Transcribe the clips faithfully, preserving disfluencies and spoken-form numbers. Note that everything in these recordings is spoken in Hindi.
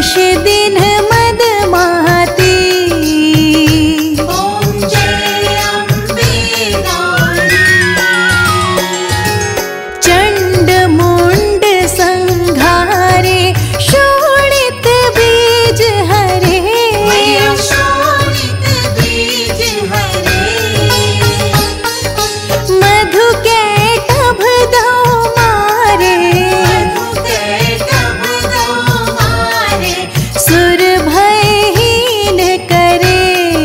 निश दिन मदमाती। ओम जय अम्बे गौरी। चंड मुंड संघारे शोणित बीज हरे। मैया शोणित बीज हरे। मधु के टभ दो मारे। मधु के टभ दो मारे। सुर भयहीन करे।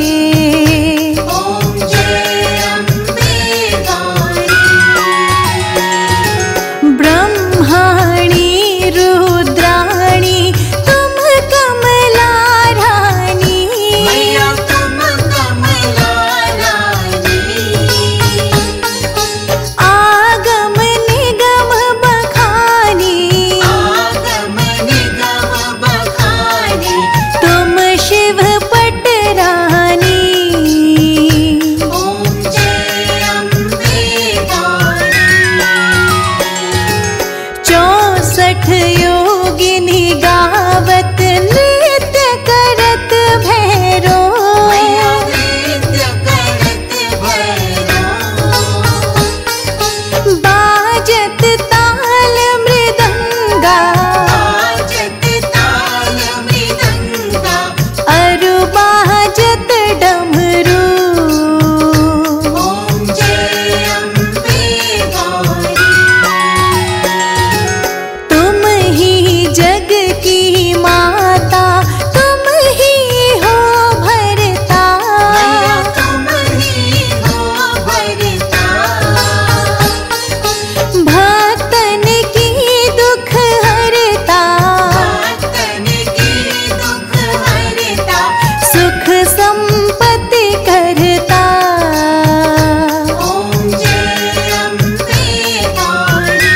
ओम जय अम्बे गौरी। ब्रह्माणी रुद्राणी तुम कमला रानी। मैया तुम कमला रानी। आगम निगम बखानी आगम निगम बखानी। तुम शिव पटरानी। ओम जय अम्बे गौरी। चौसठ योगिनी गावत नृत्य करत भैरो। मैया नृत्य करत भैरो। बाजत ताल मृदंगा। बाजत ताल मृदंगा। अरु बाजत डमरू। ओम जय अम्बे गौरी। तुम ही जग की माता तुम ही हो भरता। मैया तुम ही हो भरता। भक्तन की दुख हरता। भक्तन की दुख हरता। सुख संपत्ति करता। ओम जय अम्बे गौरी।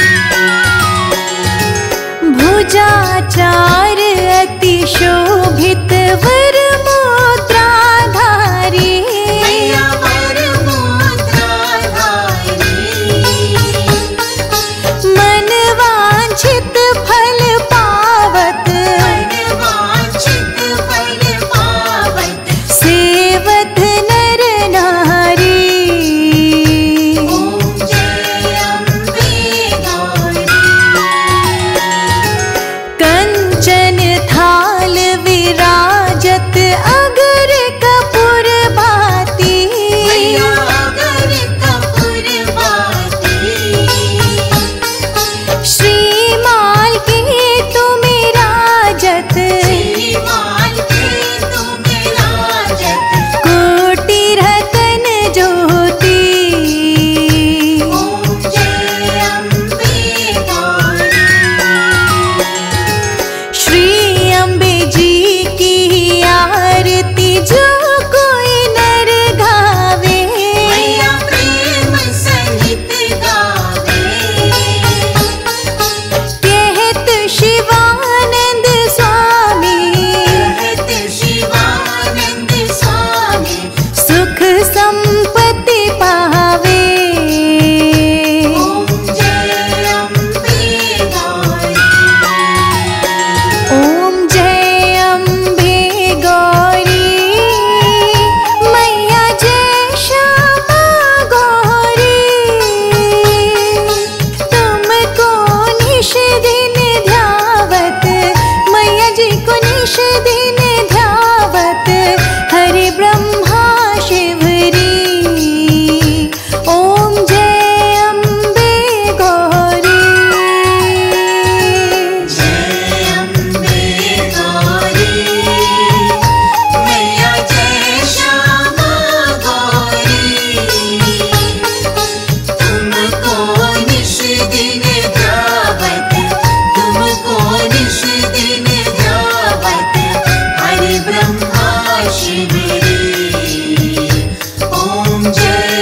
भुजाचार अति शोभित वर मुद्राधारी। मैया वर मुद्राधारी। मन वांछित फल पावत। मन वांछित फल पावत। सेवत नर नारी। ओम जय अम्बे गौरी। कंचन थाल विराजत अगर कपूर भाती। मैया अगर कपूर बाती। श्रीमाल के तुम राजत। श्रीमाल के तुम राजत। कोटि रतन ज्योति। ओम जय अम्बे गौरी। श्री अम्बे जी की आरती जो कोई नर गावे। मैया प्रेम सहित गावे। कहत शिवानंद स्वामी। कहत शिवानंद स्वामी। सुख संपत्ति पावे। ओम जय अम्बे गौरी। ओम जय अम्बे गौरी। मैया जय श्यामा गौरी। तुमको निश दिन ध्यावत। मैया जी को निश दिन ध्यावत। हरि ब्रह्मा शिवरी। ओम जय अम्बे गौरी। जय अम्बे गौरी। मैया जय श्यामा गौरी। तुमको निश दिन ध्यावत। तुमको निश दिन ध्यावत। हरि ब्रह्मा शिवरी। ओम जय